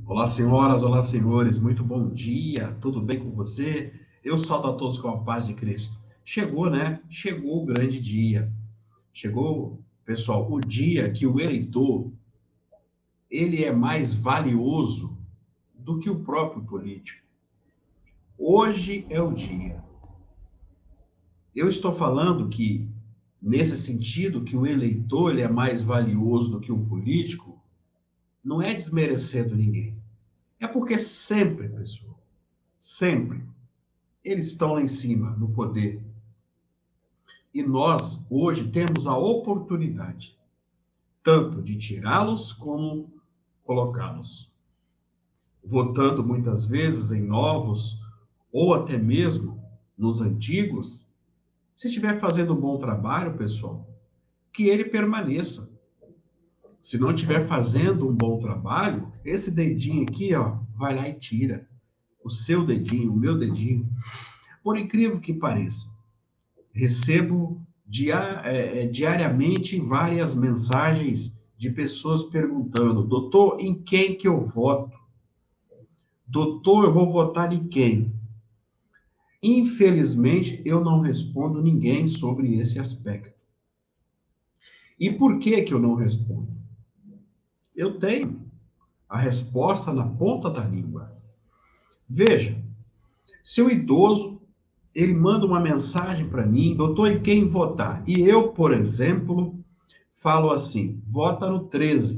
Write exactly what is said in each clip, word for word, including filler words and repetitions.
Olá, senhoras, olá, senhores, muito bom dia, tudo bem com você? Eu saúdo a todos com a paz de Cristo. Chegou, né? Chegou o grande dia. Chegou, pessoal, o dia que o eleitor, ele é mais valioso do que o próprio político. Hoje é o dia. Eu estou falando que, nesse sentido, que o eleitor ele é mais valioso do que o político, não é desmerecendo ninguém. É porque sempre, pessoal, sempre eles estão lá em cima, no poder. E nós, hoje, temos a oportunidade, tanto de tirá-los como colocá-los. Votando muitas vezes em novos, ou até mesmo nos antigos, se estiver fazendo um bom trabalho, pessoal, que ele permaneça. Se não estiver fazendo um bom trabalho, esse dedinho aqui, ó, vai lá e tira. O seu dedinho, o meu dedinho. Por incrível que pareça, recebo dia, é, diariamente várias mensagens de pessoas perguntando: doutor, em quem que eu voto? Doutor, eu vou votar em quem? Infelizmente, eu não respondo ninguém sobre esse aspecto. E por que que eu não respondo? Eu tenho a resposta na ponta da língua. Veja, se o idoso ele manda uma mensagem para mim, doutor, em quem votar? E eu, por exemplo, falo assim: vota no treze.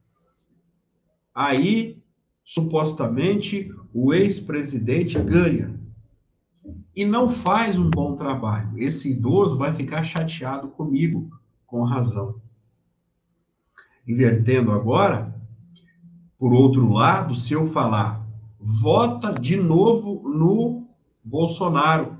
Aí, supostamente, o ex-presidente ganha e não faz um bom trabalho. Esse idoso vai ficar chateado comigo, com razão. Invertendo agora, por outro lado, se eu falar, vota de novo no Bolsonaro.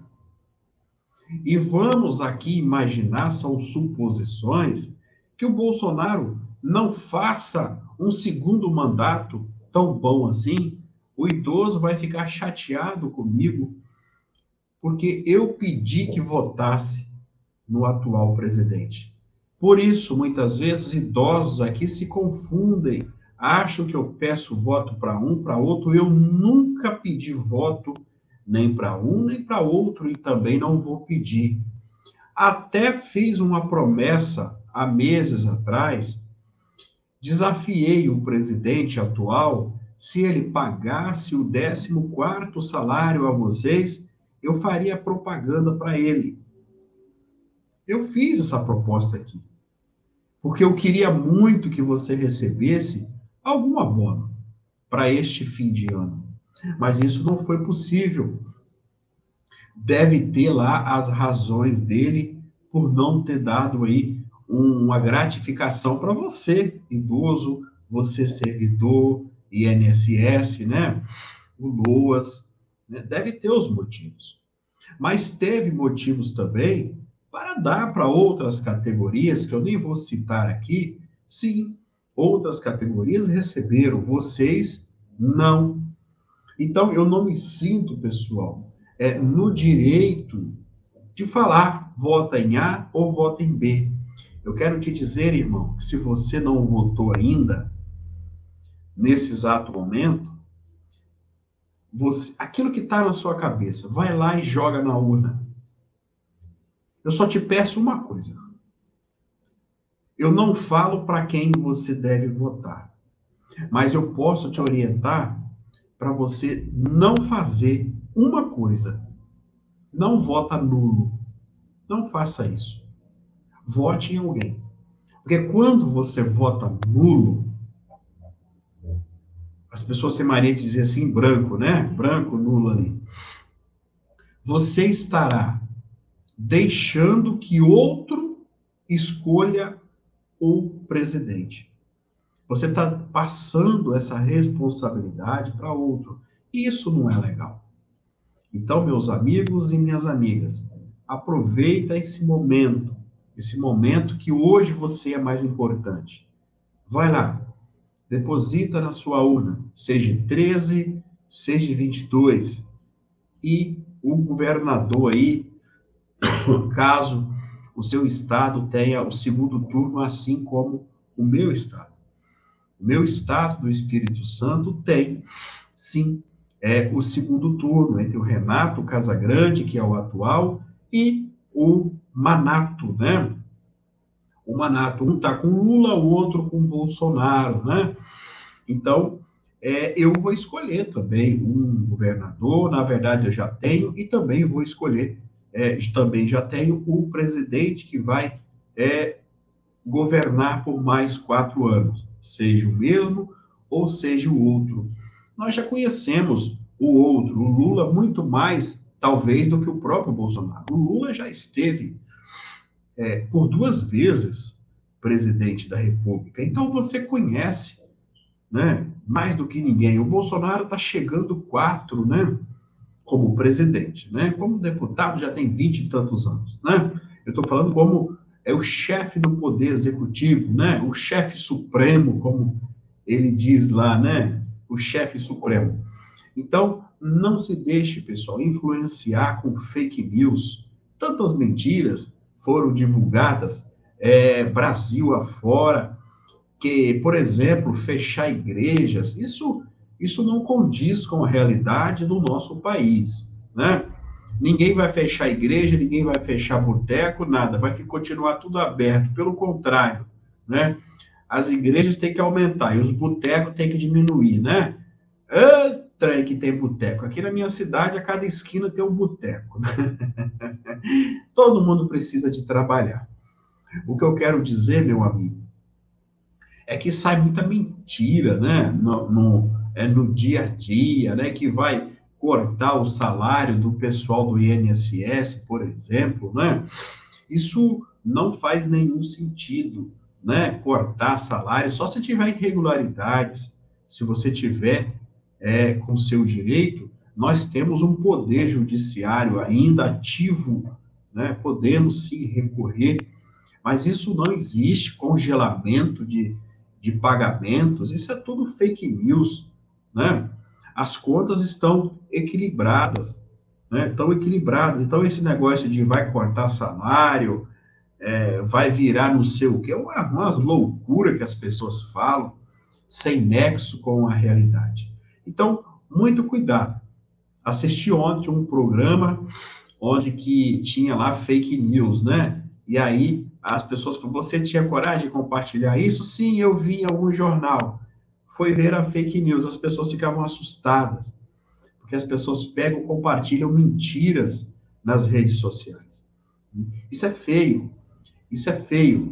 E vamos aqui imaginar, são suposições, que o Bolsonaro não faça um segundo mandato tão bom assim, o idoso vai ficar chateado comigo, porque eu pedi que votasse no atual presidente. Por isso, muitas vezes, idosos aqui se confundem, acham que eu peço voto para um, para outro. Eu nunca pedi voto nem para um, nem para outro, e também não vou pedir. Até fiz uma promessa há meses atrás, desafiei o presidente atual, se ele pagasse o décimo quarto salário a vocês, eu faria propaganda para ele. Eu fiz essa proposta aqui, porque eu queria muito que você recebesse algum abono para este fim de ano. Mas isso não foi possível. Deve ter lá as razões dele por não ter dado aí uma gratificação para você, idoso, você servidor, I N S S, né? O LOAS, né? Deve ter os motivos. Mas teve motivos também para dar para outras categorias, que eu nem vou citar aqui. Sim, outras categorias receberam, vocês não. Então, eu não me sinto, pessoal, é, no direito de falar vota em A ou vota em B. Eu quero te dizer, irmão, que se você não votou ainda, nesse exato momento, você, aquilo que está na sua cabeça, vai lá e joga na urna. Eu só te peço uma coisa. Eu não falo para quem você deve votar, mas eu posso te orientar para você não fazer uma coisa. Não vota nulo. Não faça isso. Vote em alguém. Porque quando você vota nulo, as pessoas têm mania de dizer assim, branco, né? Branco, nulo ali. Você estará deixando que outro escolha o presidente. Você está passando essa responsabilidade para outro. Isso não é legal. Então, meus amigos e minhas amigas, aproveita esse momento, esse momento que hoje você é mais importante. Vai lá, deposita na sua urna, seja treze, seja vinte e dois, e o governador aí, caso o seu estado tenha o segundo turno, assim como o meu estado. O meu estado do Espírito Santo tem, sim, é, o segundo turno entre o Renato Casagrande, que é o atual, e o Manato, né? O Manato, um está com Lula, o outro com Bolsonaro, né? Então, é, eu vou escolher também um governador, na verdade eu já tenho, e também vou escolher, é, também já tenho o presidente que vai é, governar por mais quatro anos, seja o mesmo ou seja o outro. Nós já conhecemos o outro, o Lula, muito mais, talvez, do que o próprio Bolsonaro. O Lula já esteve é, por duas vezes presidente da República, então você conhece, né, mais do que ninguém. O Bolsonaro está chegando quatro, né, como presidente, né, como deputado já tem vinte e tantos anos, né. Eu estou falando como é o chefe do poder executivo, né, o chefe supremo, como ele diz lá, né, o chefe supremo. Então, não se deixe, pessoal, influenciar com fake news. Tantas mentiras foram divulgadas, é, Brasil afora, que, por exemplo, fechar igrejas, isso, isso não condiz com a realidade do nosso país, né? Ninguém vai fechar igreja, ninguém vai fechar boteco, nada, vai continuar tudo aberto, pelo contrário, né? As igrejas têm que aumentar e os botecos têm que diminuir, né? Trem que tem boteco. Aqui na minha cidade, a cada esquina tem um boteco. Né? Todo mundo precisa de trabalhar. O que eu quero dizer, meu amigo, é que sai muita mentira, né? No, no, é, no dia a dia, né? Que vai cortar o salário do pessoal do I N S S, por exemplo, né? Isso não faz nenhum sentido, né? Cortar salário, só se tiver irregularidades, se você tiver é, com seu direito, nós temos um poder judiciário ainda ativo, né? Podemos sim recorrer, mas isso não existe, congelamento de, de pagamentos, isso é tudo fake news, né? As contas estão equilibradas, né? Estão equilibradas. Então, esse negócio de vai cortar salário, é, vai virar não sei o quê, é uma, umas loucuras que as pessoas falam, sem nexo com a realidade. Então, muito cuidado. Assisti ontem um programa onde que tinha lá fake news, né? E aí as pessoas falaram, você tinha coragem de compartilhar isso? Sim, eu vi em algum jornal. Foi ver a fake news, as pessoas ficavam assustadas, porque as pessoas pegam e compartilham mentiras nas redes sociais. Isso é feio, isso é feio.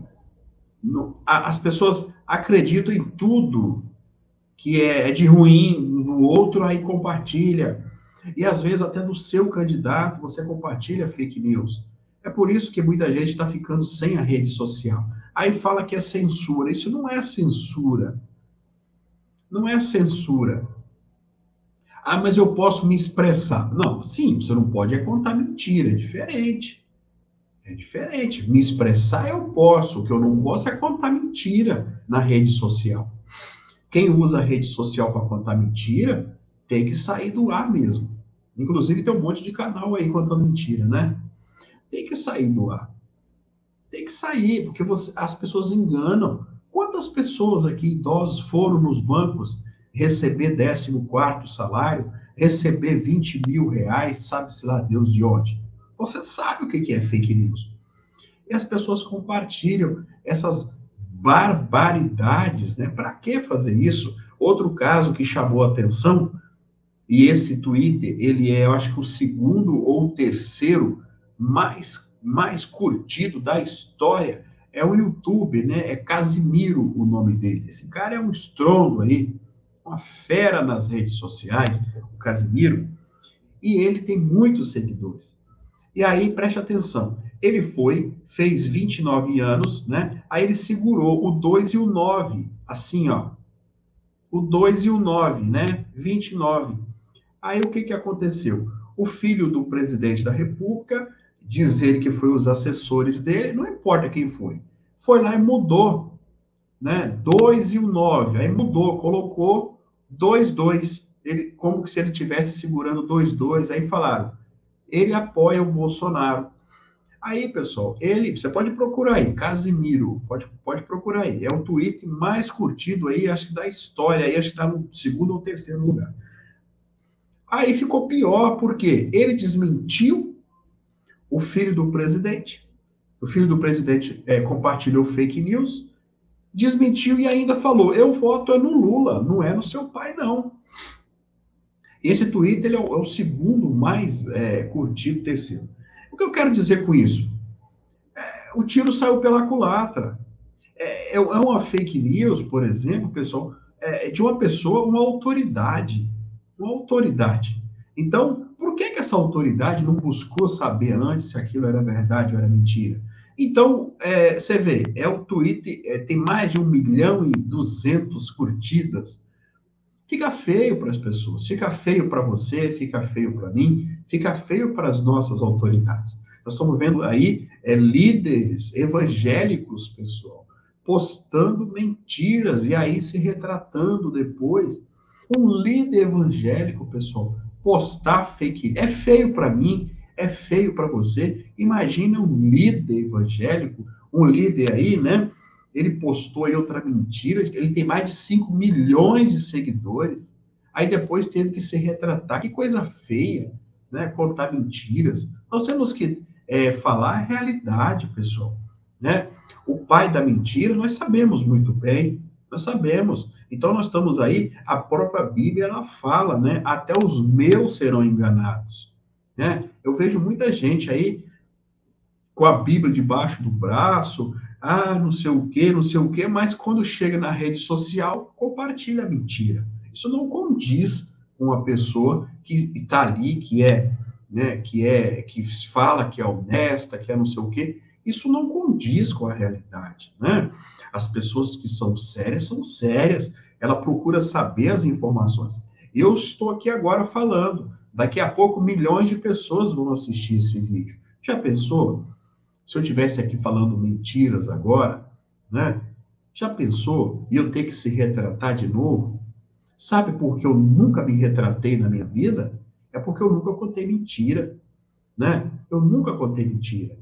As pessoas acreditam em tudo que é de ruim no outro, aí compartilha. E às vezes até no seu candidato você compartilha fake news. É por isso que muita gente está ficando sem a rede social. Aí fala que é censura. Isso não é censura. Não é censura. Ah, mas eu posso me expressar. Não, sim, você não pode é contar mentira, é diferente. É diferente. Me expressar eu posso, o que eu não posso é contar mentira na rede social. Quem usa a rede social para contar mentira tem que sair do ar mesmo. Inclusive tem um monte de canal aí contando mentira, né? Tem que sair do ar. Tem que sair, porque você, as pessoas enganam. Quantas pessoas aqui, idosos, foram nos bancos receber décimo quarto salário, receber vinte mil reais, sabe-se lá Deus de onde? Você sabe o que é fake news. E as pessoas compartilham essas barbaridades, né? Para que fazer isso? Outro caso que chamou a atenção, e esse Twitter, ele é, eu acho que o segundo ou terceiro mais, mais curtido da história, é o YouTube, né? É Casimiro o nome dele. Esse cara é um estrondo aí, uma fera nas redes sociais, o Casimiro, e ele tem muitos seguidores. E aí, preste atenção, ele foi, fez vinte e nove anos, né? Aí ele segurou o dois e o nove, assim, ó. O dois e o nove, né? vinte e nove. Aí o que, que aconteceu? O filho do presidente da República, diz ele que foi os assessores dele, não importa quem foi, foi lá e mudou, né? dois e o nove, aí mudou, colocou dois, dois, ele, como se ele estivesse segurando dois, dois, aí falaram, ele apoia o Bolsonaro. Aí, pessoal, ele, você pode procurar aí, Casimiro, pode, pode procurar aí. É o tweet mais curtido aí, acho que da história, aí acho que está no segundo ou terceiro lugar. Aí ficou pior, porque ele desmentiu o filho do presidente, o filho do presidente é, compartilhou fake news, desmentiu e ainda falou, eu voto é no Lula, não é no seu pai, não. Esse tweet ele é, o, é o segundo mais é, curtido, terceiro. O que eu quero dizer com isso? É, o tiro saiu pela culatra. É, é uma fake news, por exemplo, pessoal, é de uma pessoa, uma autoridade. Uma autoridade. Então, por que, que essa autoridade não buscou saber antes se aquilo era verdade ou era mentira? Então, é, você vê, é o tweet, é, tem mais de um milhão e duzentos curtidas. Fica feio para as pessoas, fica feio para você, fica feio para mim, fica feio para as nossas autoridades. Nós estamos vendo aí é, líderes evangélicos, pessoal, postando mentiras e aí se retratando depois. Um líder evangélico, pessoal, postar fake é feio para mim, é feio para você. Imagina um líder evangélico, um líder aí, né? Ele postou aí outra mentira, ele tem mais de cinco milhões de seguidores, aí depois teve que se retratar. Que coisa feia, né? Contar mentiras. Nós temos que é, falar a realidade, pessoal, né? O pai da mentira, nós sabemos muito bem, nós sabemos. Então, nós estamos aí, a própria Bíblia, ela fala, né? Até os meus serão enganados, né? Eu vejo muita gente aí com a Bíblia debaixo do braço, ah, não sei o quê, não sei o quê, mas quando chega na rede social, compartilha a mentira. Isso não condiz com uma pessoa que está ali, que é, né, que é, que fala que é honesta, que é não sei o quê. Isso não condiz com a realidade, né? As pessoas que são sérias são sérias. Ela procura saber as informações. Eu estou aqui agora falando. Daqui a pouco milhões de pessoas vão assistir esse vídeo. Já pensou? Se eu tivesse aqui falando mentiras agora, né? Já pensou? E eu ter que se retratar de novo? Sabe por que eu nunca me retratei na minha vida? É porque eu nunca contei mentira, né? Eu nunca contei mentira.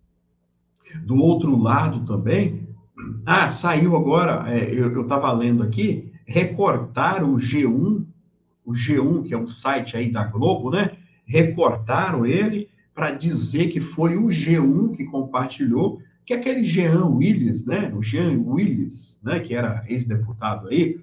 Do outro lado também, ah, saiu agora, é, eu estava lendo aqui, recortaram o G um, o G um, que é um site aí da Globo, né? Recortaram ele para dizer que foi o G um que compartilhou, que aquele Jean Willis, né? O Jean Willis, né? Que era ex-deputado aí,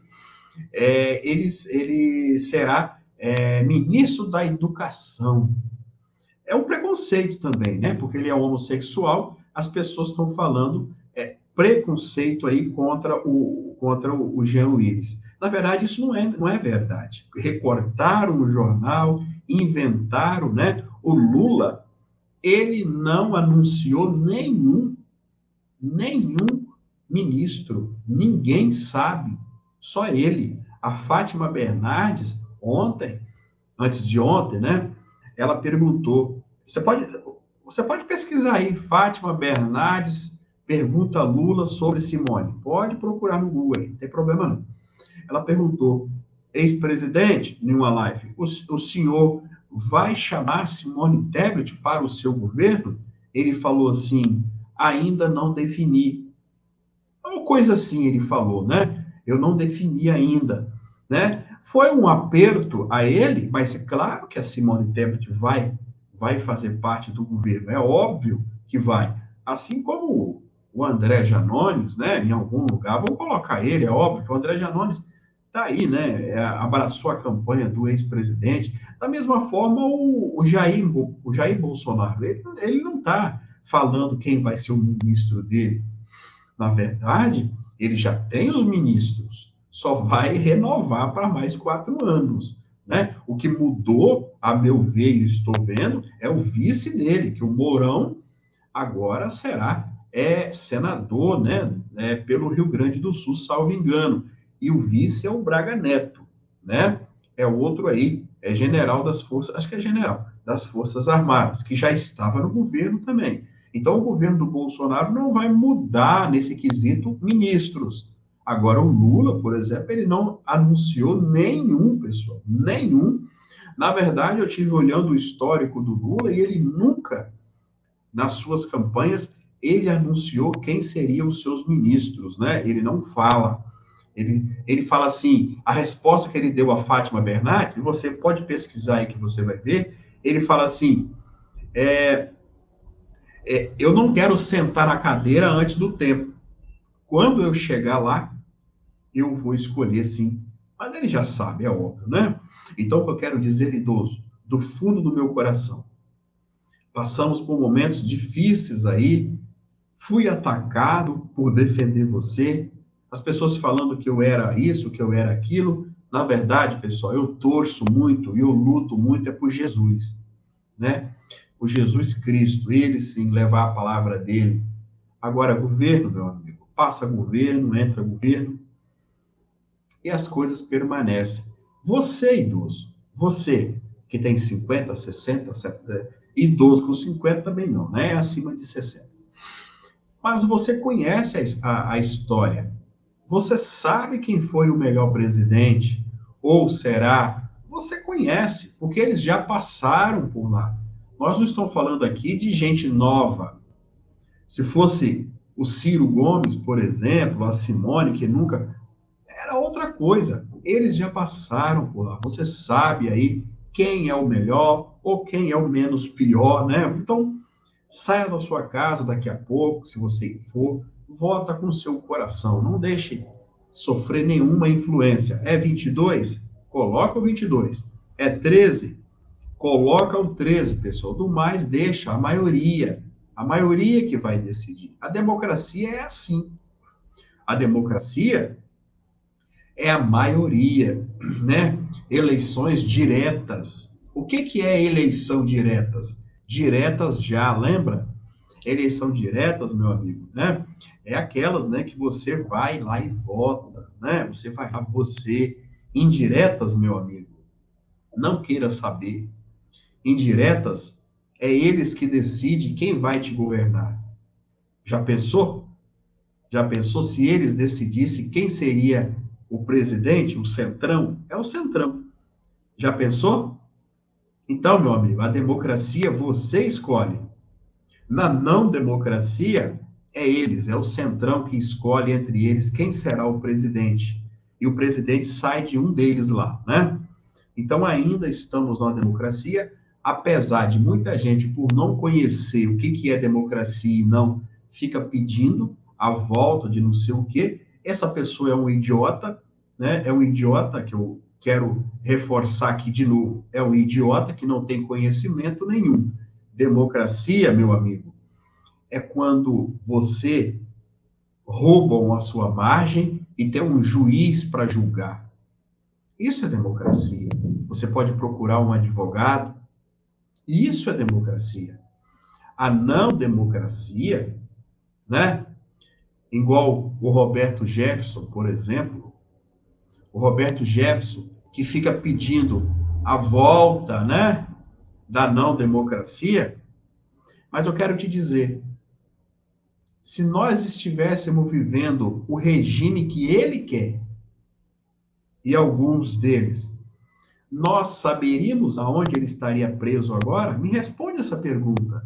é, ele, ele será é, ministro da Educação. É um preconceito também, né? Porque ele é homossexual, as pessoas estão falando é, preconceito aí contra o, contra o, o Jean Willis. Na verdade, isso não é, não é verdade. Recortaram o jornal, inventaram, né? O Lula, ele não anunciou nenhum, nenhum ministro. Ninguém sabe, só ele. A Fátima Bernardes, ontem, antes de ontem, né? Ela perguntou. Você pode, você pode pesquisar aí, Fátima Bernardes pergunta Lula sobre Simone. Pode procurar no Google aí, não tem problema não. Ela perguntou, ex-presidente, em uma live, o, o senhor vai chamar Simone Tebet para o seu governo? Ele falou assim, ainda não defini. Uma coisa assim ele falou, né? Eu não defini ainda, né? Foi um aperto a ele, mas é claro que a Simone Tebet vai, vai fazer parte do governo, é óbvio que vai. Assim como o André Janones, né? Em algum lugar, vão colocar ele, é óbvio que o André Janones está aí, né? É, abraçou a campanha do ex-presidente. Da mesma forma, o, o, Jair, o Jair Bolsonaro, ele, ele não está falando quem vai ser o ministro dele. Na verdade, ele já tem os ministros, só vai renovar para mais quatro anos. Né? O que mudou, a meu ver, e estou vendo, é o vice dele, que o Mourão agora será é, senador, né, é, pelo Rio Grande do Sul, salvo engano. E o vice é o Braga Neto, né? É o outro aí, é general das forças, acho que é general, das Forças Armadas, que já estava no governo também. Então, o governo do Bolsonaro não vai mudar nesse quesito ministros. Agora, o Lula, por exemplo, ele não anunciou nenhum, pessoal, nenhum. Na verdade, eu tive olhando o histórico do Lula e ele nunca nas suas campanhas, ele anunciou quem seriam os seus ministros, né? Ele não fala. Ele, ele fala assim, a resposta que ele deu a Fátima Bernardes, e você pode pesquisar aí que você vai ver, ele fala assim, é, é, eu não quero sentar na cadeira antes do tempo. Quando eu chegar lá, eu vou escolher sim. Mas ele já sabe, é óbvio, né? Então, o que eu quero dizer, idoso, do fundo do meu coração, passamos por momentos difíceis aí, fui atacado por defender você, as pessoas falando que eu era isso, que eu era aquilo. Na verdade, pessoal, eu torço muito e eu luto muito é por Jesus, né? Por Jesus Cristo, ele sim levar a palavra dele. Agora, governo, meu amigo, passa governo, entra governo, e as coisas permanecem. Você, idoso, você que tem cinquenta, sessenta, setenta, idoso com cinquenta também não, né? É acima de sessenta. Mas você conhece a, a, a história. Você sabe quem foi o melhor presidente? Ou será? Você conhece, porque eles já passaram por lá. Nós não estamos falando aqui de gente nova. Se fosse o Ciro Gomes, por exemplo, a Simone, que nunca era outra coisa. Eles já passaram por lá. Você sabe aí quem é o melhor ou quem é o menos pior, né? Então, saia da sua casa daqui a pouco, se você for, vota com o seu coração. Não deixe sofrer nenhuma influência. É vinte e dois? Coloca o vinte e dois. É treze? Coloca o treze, pessoal. Do mais, deixa a maioria. A maioria que vai decidir. A democracia é assim. A democracia é a maioria, né? Eleições diretas. O que, que é eleição diretas? Diretas já, lembra? Eleição diretas, meu amigo, né? É aquelas, né, que você vai lá e vota, né? Você vai lá, você. Indiretas, meu amigo, não queira saber. Indiretas é eles que decidem quem vai te governar. Já pensou? Já pensou se eles decidissem quem seria o presidente, o centrão? É o centrão. Já pensou? Então, meu amigo, a democracia você escolhe. Na não democracia, é eles, é o centrão que escolhe entre eles quem será o presidente. E o presidente sai de um deles lá, né? Então, ainda estamos na democracia, apesar de muita gente, por não conhecer o que, que é democracia e não, fica pedindo a volta de não sei o quê. Essa pessoa é um idiota, né? É um idiota que eu quero reforçar aqui de novo. É um idiota que não tem conhecimento nenhum. Democracia, meu amigo, é quando você roubam a sua margem e tem um juiz para julgar. Isso é democracia. Você pode procurar um advogado. Isso é democracia. A não democracia, né? Igual o Roberto Jefferson, por exemplo. O Roberto Jefferson, que fica pedindo a volta, né? Da não democracia. Mas eu quero te dizer, se nós estivéssemos vivendo o regime que ele quer, e alguns deles, nós saberíamos aonde ele estaria preso agora? Me responde essa pergunta.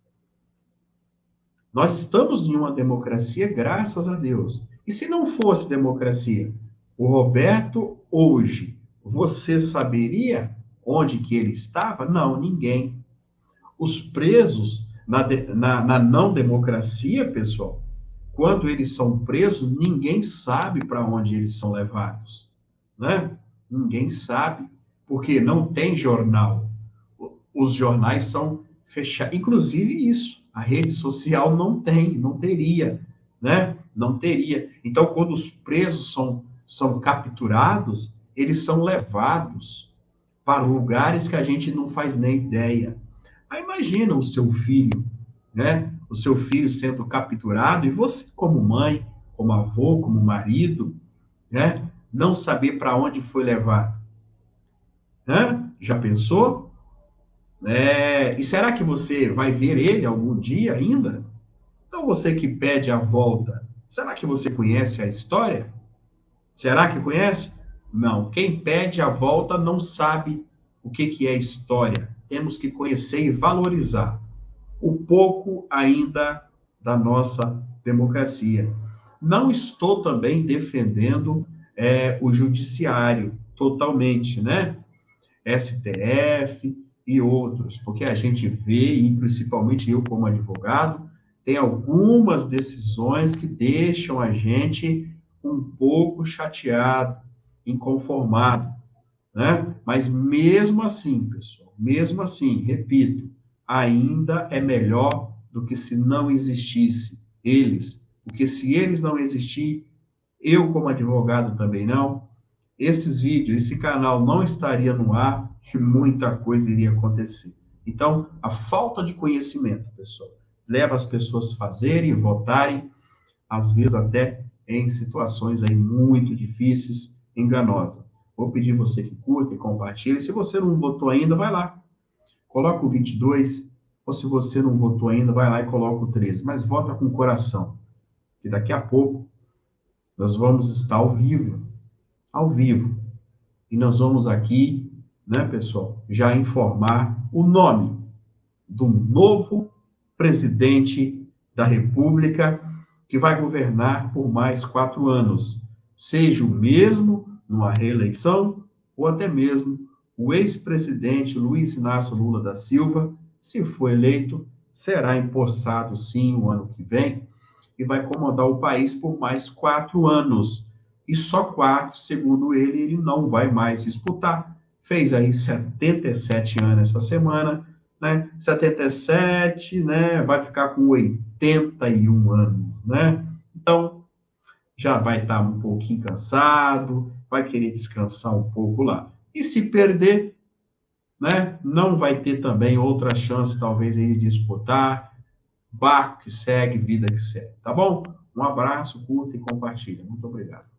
Nós estamos em uma democracia, graças a Deus. E se não fosse democracia, o Roberto, hoje, você saberia onde que ele estava? Não, ninguém. Os presos na, na, na não democracia, pessoal, quando eles são presos, ninguém sabe para onde eles são levados, né? Ninguém sabe, porque não tem jornal. Os jornais são fechados, inclusive isso, a rede social não tem, não teria, né? Não teria. Então, quando os presos são, são capturados, eles são levados para lugares que a gente não faz nem ideia. Aí imagina o seu filho, né? O seu filho sendo capturado e você, como mãe, como avô, como marido, né? Não saber para onde foi levado. Hã? Já pensou? É, e será que você vai ver ele algum dia ainda? Então você que pede a volta, será que você conhece a história? Será que conhece? Não. Quem pede a volta não sabe o que, que é história. Temos que conhecer e valorizar. o pouco ainda da nossa democracia. Não estou também defendendo é, o judiciário totalmente, né? S T F e outros, porque a gente vê, e principalmente eu como advogado, tem algumas decisões que deixam a gente um pouco chateado, inconformado, né? Mas mesmo assim, pessoal, mesmo assim, repito, ainda é melhor do que se não existisse eles, porque se eles não existirem, eu como advogado também não, esses vídeos, esse canal não estaria no ar e muita coisa iria acontecer. Então, a falta de conhecimento, pessoal, leva as pessoas a fazerem, votarem, às vezes até em situações aí muito difíceis, enganosas. Vou pedir você que curta e compartilhe. Se você não votou ainda, vai lá. Coloca o vinte e dois, ou se você não votou ainda, vai lá e coloca o treze. Mas vota com o coração, que daqui a pouco nós vamos estar ao vivo, ao vivo. E nós vamos aqui, né, pessoal, já informar o nome do novo presidente da República que vai governar por mais quatro anos, seja o mesmo numa reeleição ou até mesmo o ex-presidente Luiz Inácio Lula da Silva, se for eleito, será empossado sim o ano que vem e vai comandar o país por mais quatro anos. E só quatro, segundo ele, ele não vai mais disputar. Fez aí setenta e sete anos essa semana, né? setenta e sete, né? Vai ficar com oitenta e um anos, né? Então, já vai estar um pouquinho cansado, vai querer descansar um pouco lá. E se perder, né? Não vai ter também outra chance, talvez, de disputar. Barco que segue, vida que segue, tá bom? Um abraço, curta e compartilha. Muito obrigado.